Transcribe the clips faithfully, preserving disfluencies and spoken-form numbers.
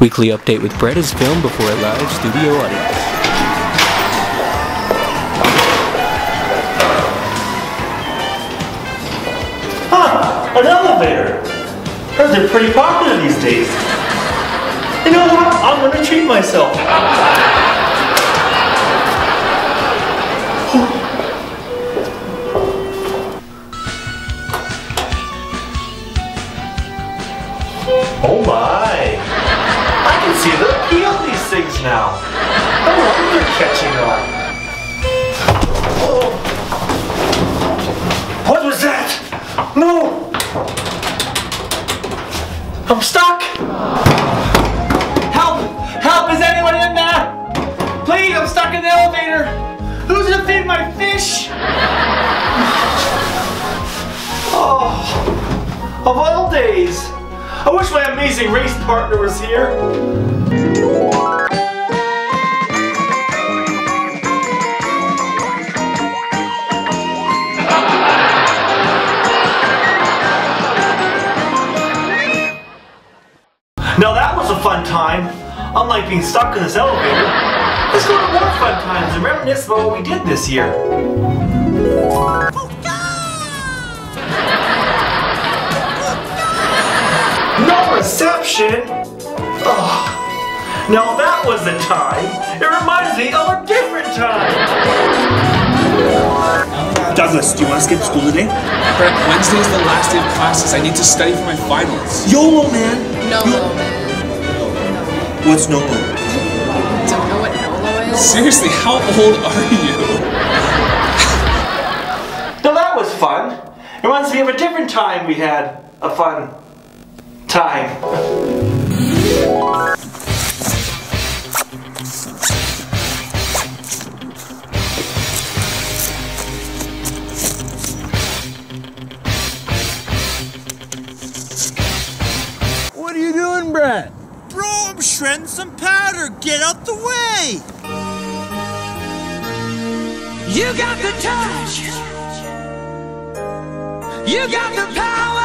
Weekly Update with Brett is filmed before a live studio audience. Huh, an elevator. Heard they're pretty popular these days. You know what? I'm gonna treat myself. Oh my! I can see the appeal of these things now. No wonder they're catching on. Oh. What was that? No! I'm stuck! Help! Help! Is anyone in there? Please, I'm stuck in the elevator! Who's gonna feed my fish? Oh, of all days! I wish my amazing race partner was here. Now that was a fun time. Unlike being stuck in this elevator, let's go to more fun times and reminisce about what we did this year. No reception? Oh. Now that was the time. It reminds me of a different time. Douglas, do you want to skip school today? Brett, Wednesday is the last day of classes. I need to study for my finals. YOLO, man. NOLO, man. What's NOLO? Don't know what NOLO is? Seriously, how old are you? Now that was fun. It reminds me of a different time we had a fun time. What are you doing, Brett? Bro, I'm shredding some powder. Get out the way. You got the touch. You got the power.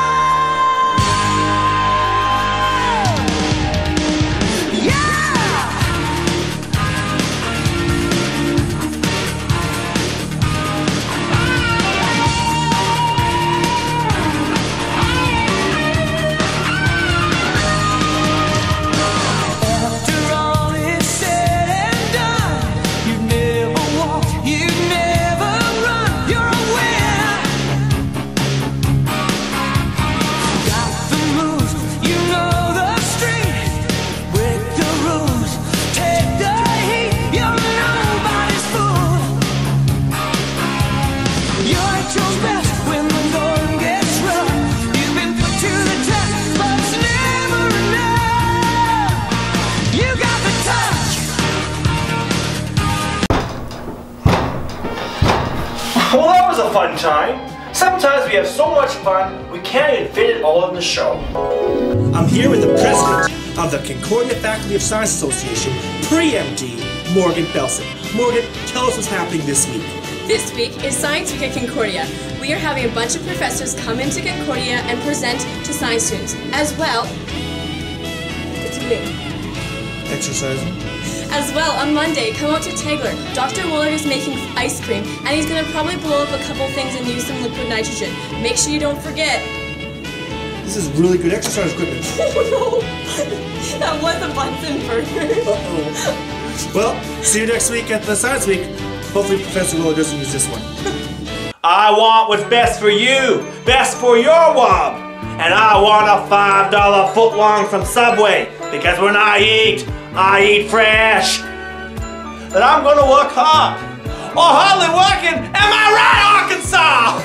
Well, that was a fun time. Sometimes we have so much fun, we can't even fit it all in the show. I'm here with the president of the Concordia Faculty of Science Association, pre-M D, Morgan Belson. Morgan, tell us what's happening this week. This week is Science Week at Concordia. We are having a bunch of professors come into Concordia and present to science students. As well, what's your name? Exercising. As well, on Monday, come out to Tegler. Doctor Willard is making ice cream, and he's going to probably blow up a couple things and use some liquid nitrogen. Make sure you don't forget. This is really good exercise equipment. Oh no! That was a Bunsen burner. Uh-oh. Well, see you next week at the Science Week. Hopefully Professor Willard doesn't use this one. I want what's best for you, best for your wob. And I want a five dollar footlong from Subway, because when I eat, I eat fresh. And I'm gonna work hard. Or hardly working, am I right, Arkansas?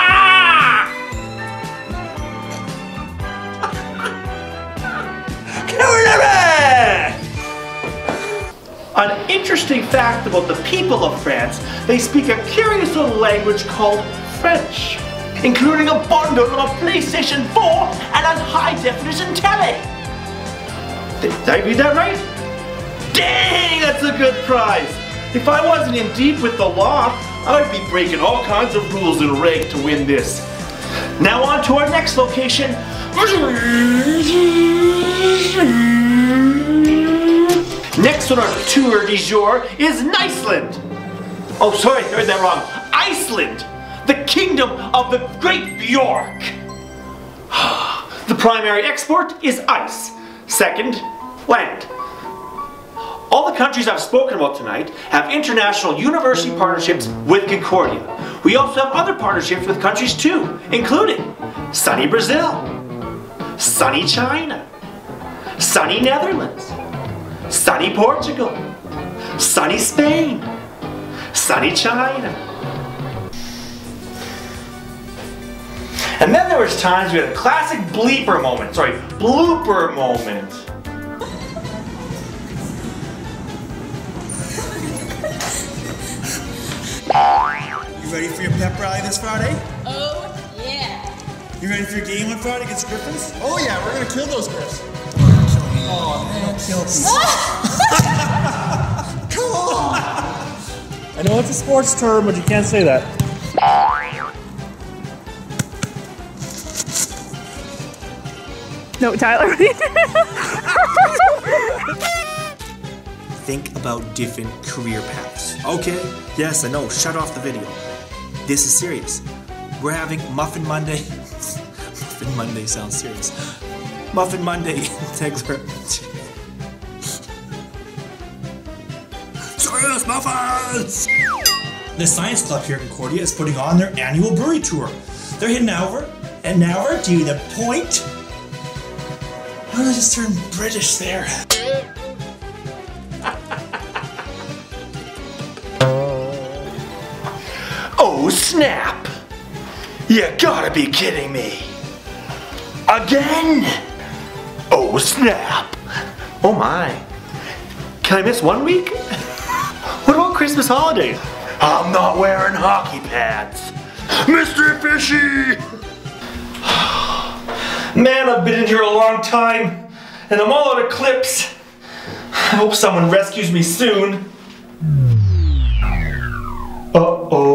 An interesting fact about the people of France, they speak a curious little language called French, including a bundle of a PlayStation four and a high-definition telly. Did I read that right? Dang, that's a good prize. If I wasn't in deep with the law, I'd be breaking all kinds of rules and reg to win this. Now on to our next location. Next on our tour du jour is Iceland. Oh, sorry, I heard that wrong. Iceland, the kingdom of the Great Bjork. The primary export is ice. Second, land. All the countries I've spoken about tonight have international university partnerships with Concordia. We also have other partnerships with countries too, including sunny Brazil, sunny China, sunny Netherlands, sunny Portugal, sunny Spain, sunny China. And then there was times we had a classic bleeper moment, sorry, blooper moment. You ready for your pep rally this Friday? Oh, yeah. You ready for your game on Friday against Griffins? Oh yeah, we're gonna kill those Griffs. Oh man, kill me. Come on! I know it's a sports term, but you can't say that. No, Tyler. Think about different career paths. Okay, yes, I know, shut off the video. This is serious. We're having Muffin Monday. Muffin Monday sounds serious. Muffin Monday, Tegler. Serious muffins! The Science Club here in Concordia is putting on their annual brewery tour. They're heading over and over to the point. Why did I just turn British there? Oh snap! You gotta be kidding me! Again? Oh snap! Oh my! Can I miss one week? What about Christmas holidays? I'm not wearing hockey pads! Mister Fishy! Man, I've been in here a long time, and I'm all out of clips. I hope someone rescues me soon. Uh-oh.